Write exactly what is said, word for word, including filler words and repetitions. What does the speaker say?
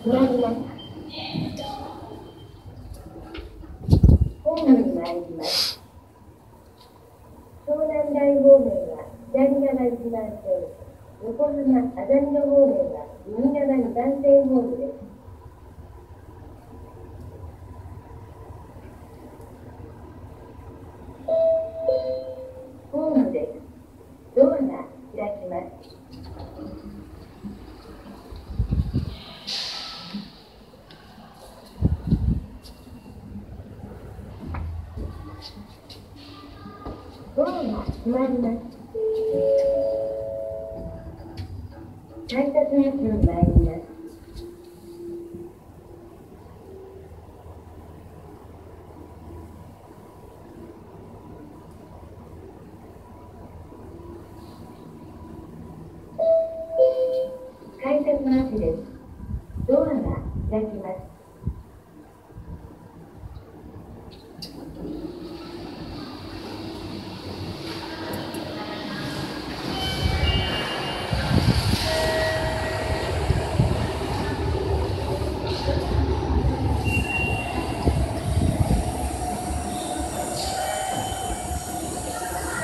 まります。ホームに参ります。湘南台方面は左側いちばん線、横浜あざみ野方面は右側にばん線ホームです。ホームです。ドアが開きます。ドアが閉まります。改札口に参ります。改札口です。ドアが開きます。